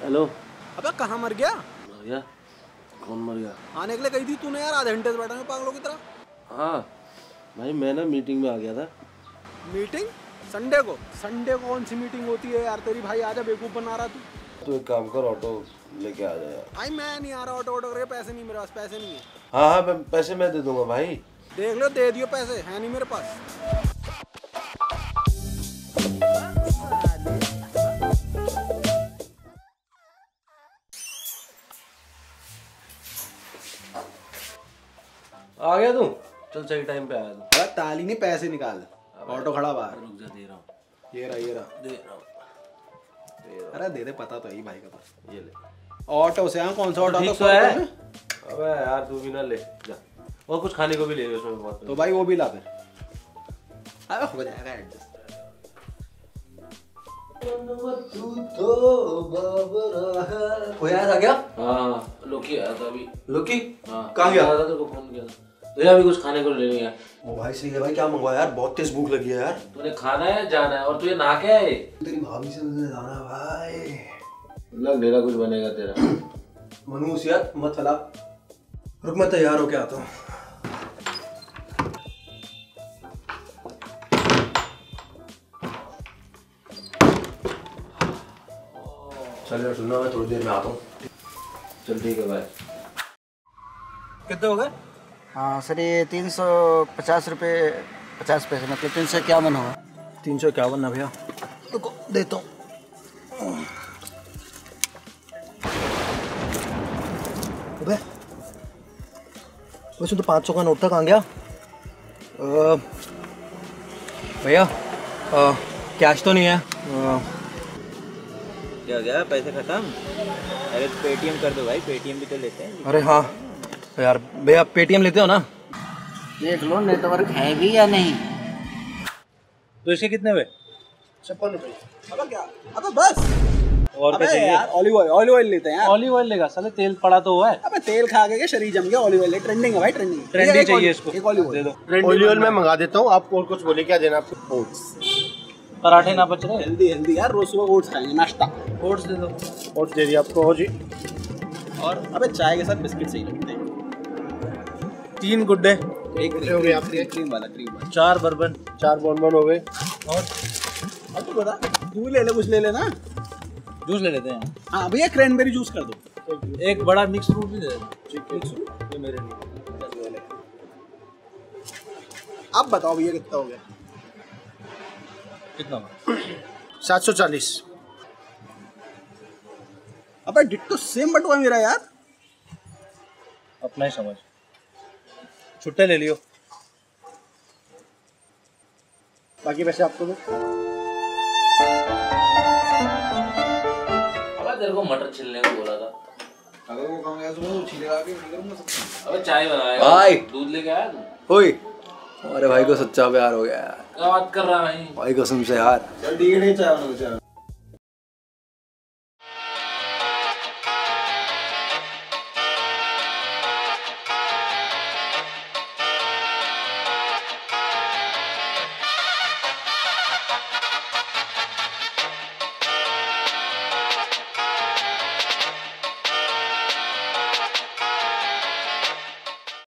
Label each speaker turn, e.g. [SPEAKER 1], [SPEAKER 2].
[SPEAKER 1] Hello.
[SPEAKER 2] अबे कहाँ मर गया?
[SPEAKER 1] भैया कौन मर गया?
[SPEAKER 2] आने के लिए कही थी तूने यार, आधे घंटे से बैठा हूँ पागलों की तरह।
[SPEAKER 1] हाँ भाई मैं ना मीटिंग में आ गया था।
[SPEAKER 2] मीटिंग? संडे को? संडे को कौन सी मीटिंग होती है यार तेरी? भाई आजा, बेवकूफ बना रहा तू।
[SPEAKER 1] तो एक काम कर, ऑटो लेके आ जा यार।
[SPEAKER 2] भाई मैं नहीं आ रहा ऑटो करके, पैसे नहीं मेरे पास, पैसे नहीं है।
[SPEAKER 1] हाँ हाँ पैसे मैं दे दूंगा भाई।
[SPEAKER 2] देख लो, दे दियो पैसे, है नहीं मेरे पास।
[SPEAKER 1] आ गया तू? चल सही टाइम पे आया तू।
[SPEAKER 2] अरे ताली नहीं, पैसे निकाल, ऑटो खड़ा बाहर।
[SPEAKER 1] रुक जा, दे रहा हूँ।
[SPEAKER 2] ये रहा, ये रहा।
[SPEAKER 1] दे रहा हूँ।
[SPEAKER 2] अरे दे दे, पता तो है भाई का पास।
[SPEAKER 1] ये ले।
[SPEAKER 2] ऑटो से? कौन सा ऑटो?
[SPEAKER 1] ठीक तो है। अबे यार तू भी ना ले जा, और कुछ खाने को भी ले उसमें बहुत।
[SPEAKER 2] तो भाई वो भी ला फिर। अबे हो जाएगा एडजस्ट।
[SPEAKER 3] कोई आया था क्या?
[SPEAKER 1] हाँ लोकी आया था अभी।
[SPEAKER 3] लोकी?
[SPEAKER 1] हाँ
[SPEAKER 3] कहाँ गया?
[SPEAKER 1] तेरे को फोन किया था। तो अभी कुछ खाने को लेने गया।
[SPEAKER 3] ओ भाई सही है भाई, क्या मंगवाया यार? बहुत तेज भूख लगी है यार।
[SPEAKER 1] तूने खाना है, जाना है, और तुझे नहा के आए।
[SPEAKER 3] तेरी भाभी से मिलने जाना है भाई।
[SPEAKER 1] लग ढेरा कुछ बनेगा तेरा।
[SPEAKER 3] मनूस यार मत फैला, रुक मैं तैयार होके आता हूँ। चल यार सुनना, मैं थोड़ी देर में आता हूँ।
[SPEAKER 1] चल ठीक है भाई।
[SPEAKER 3] कितने हो गए?
[SPEAKER 4] हाँ सर, ये 350 रुपये 50 पैसे, मतलब 351 होगा।
[SPEAKER 3] 351 ना भैया, रुको देता हूँ। अबे वैसे तो 500 का नोट था, कहाँ गया? भैया कैश तो नहीं है।
[SPEAKER 5] क्या गया, पैसे खत्म? अरे तो पेटीएम कर दो भाई, पेटीएम भी तो लेते हैं।
[SPEAKER 3] अरे हाँ यार, भैया पेटीएम लेते हो ना?
[SPEAKER 4] देख लो नेटवर्क है भी या नहीं।
[SPEAKER 5] तो इसके कितने हुए?
[SPEAKER 3] 56 रुपये।
[SPEAKER 2] अबे क्या? अबे बस।
[SPEAKER 5] और
[SPEAKER 2] अबे
[SPEAKER 5] क्या
[SPEAKER 2] यार ऑलिव ऑयल लेते हैं यार।
[SPEAKER 5] ऑलिव ऑयल लेगा साले, तेल पड़ा तो हुआ है।
[SPEAKER 2] अबे तेल खा के शरीर जम गया, ऑलिव ऑयल ट्रेंडिंग है भाई, ट्रेंडिंग।
[SPEAKER 5] ट्रेंडी चाहिए इसको,
[SPEAKER 2] एक ऑलिव
[SPEAKER 5] दे
[SPEAKER 2] ऑयल
[SPEAKER 5] दो।
[SPEAKER 1] ऑलिव ऑयल मैं मंगा देता हूँ। आप और कुछ बोले, क्या देना आपको?
[SPEAKER 2] ओट्स।
[SPEAKER 5] पराठे ना बच रहे?
[SPEAKER 2] हेल्दी हेल्दी यार, रोज सुबह ओट्स खाएंगे, नाश्ता।
[SPEAKER 5] ओट्स दे दो।
[SPEAKER 1] और दे दिया आपको। हो जी।
[SPEAKER 2] और अबे चाय के साथ बिस्किट सही लगते हैं।
[SPEAKER 5] 3 गुड्डे,
[SPEAKER 2] एक हो गया आपके क्रीम वाला, क्रीम वाला।
[SPEAKER 5] 4 बर्बन,
[SPEAKER 1] 4 बोनबोन हो गए।
[SPEAKER 5] और
[SPEAKER 2] अब तू बता, तू ले ले, कुछ ले लेना।
[SPEAKER 5] जूस ले लेते हैं।
[SPEAKER 2] हाँ भैया क्रैनबेरी जूस कर दो।
[SPEAKER 5] एक बड़ा मिक्स फ्रूट भी दे दो।
[SPEAKER 2] ये मेरे लिए। अब बताओ भैया कितना हो गया?
[SPEAKER 5] कितना हुआ?
[SPEAKER 1] 740।
[SPEAKER 2] अबे डिट्टो सेम बटुआ मेरा यार।
[SPEAKER 5] अपना ही समझ, छुट्टे ले लियो।
[SPEAKER 2] बाकी पैसे आपको दो।
[SPEAKER 1] तेरे को मटर छिलने को बोला था।
[SPEAKER 2] अगर वो काम गया तो छीलेगा के नहीं करूंगा सब।
[SPEAKER 1] अबे चाय बनाएगा
[SPEAKER 3] भाई।
[SPEAKER 1] दूध लेके आया तू?
[SPEAKER 3] ओए अरे भाई को सच्चा प्यार हो गया यार।
[SPEAKER 1] क्या बात कर रहा है भाई?
[SPEAKER 3] भाई कसम से यार।
[SPEAKER 2] चल ठीक है, चाय बना दो।